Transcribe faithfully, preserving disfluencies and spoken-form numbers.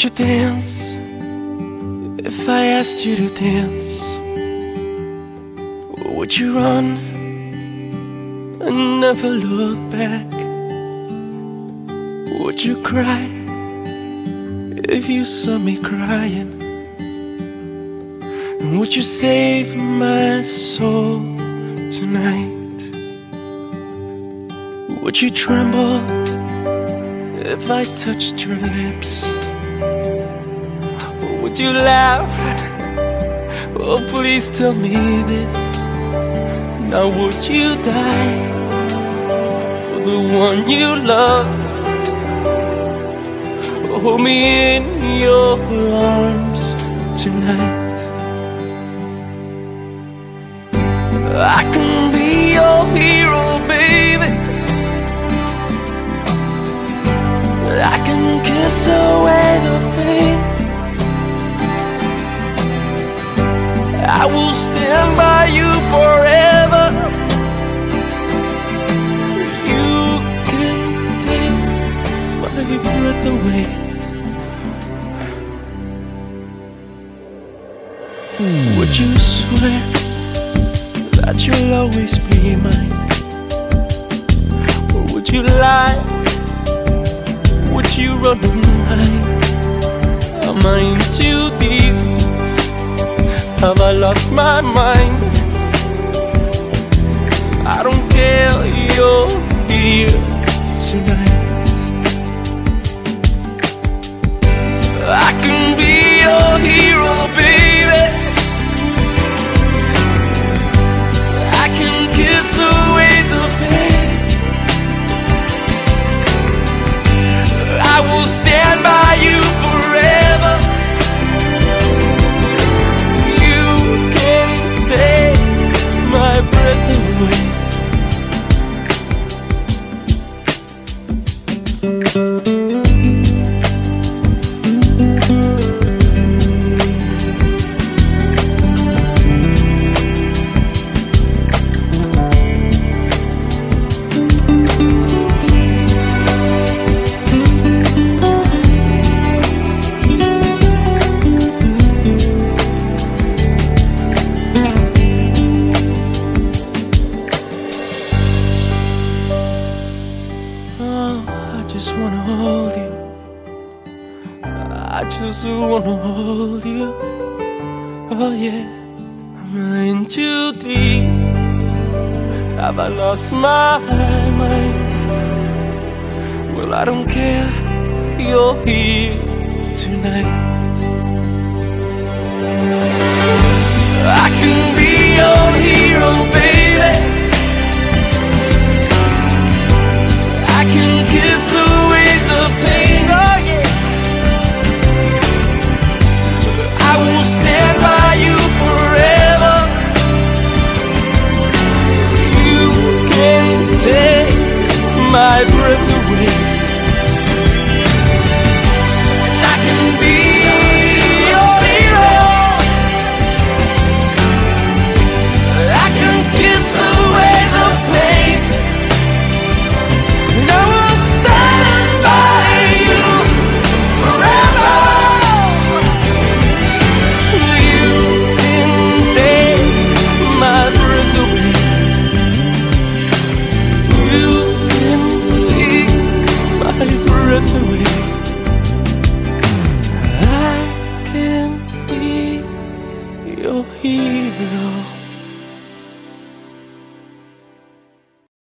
Would you dance if I asked you to dance? Would you run and never look back? Would you cry if you saw me crying? And would you save my soul tonight? Would you tremble if I touched your lips? Or would you laugh? Oh, please tell me this. Now would you die for the one you love? Hold me in your arms tonight. I can be your hero, baby. I can kiss away the pain. I will stand by you forever. You can take my breath away. Would you swear that you'll always be mine? Or would you lie? Would you run and hide? Am I in too deep? Have I lost my mind? I don't care, you're here tonight. I can be your hero, baby. I can kiss away the pain. I will stand by you forever. You can take my breath away. I just wanna hold you. I just wanna hold you. Oh yeah, I'm in too deep. Have I lost my mind? Well, I don't care, you're here tonight. I can be your hero, baby. I can kiss away the pain, oh yeah. I will stand by you forever. You can take my breath away. And I can be your hero. I can kiss away the pain. And I will stand by you forever. You can take my breath away. You can take my breath away. I can be your hero.